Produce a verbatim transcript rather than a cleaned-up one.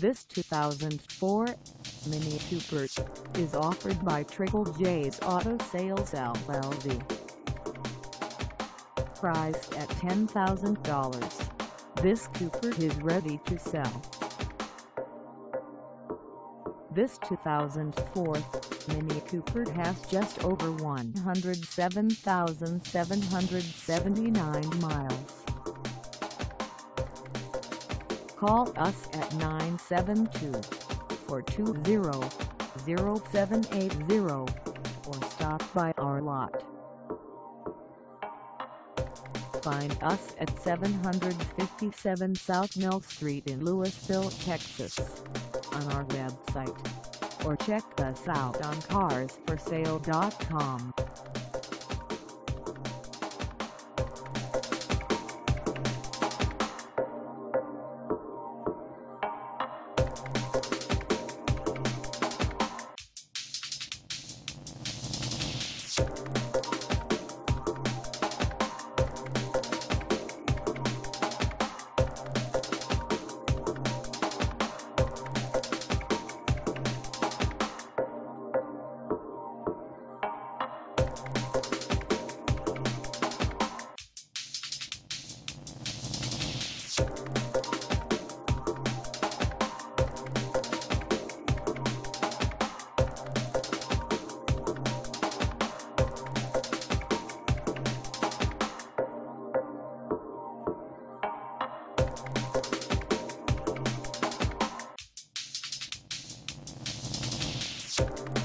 This two thousand four Mini Cooper is offered by Triple J's Auto Sales L L C. Priced at ten thousand dollars, this Cooper is ready to sell. This two thousand four Mini Cooper has just over one hundred seven thousand seven hundred seventy-nine miles. Call us at nine seven two, four two zero, zero seven eight zero or stop by our lot. Find us at seven fifty-seven South Mill Street in Lewisville, Texas, on our website, or check us out on cars for sale dot com. You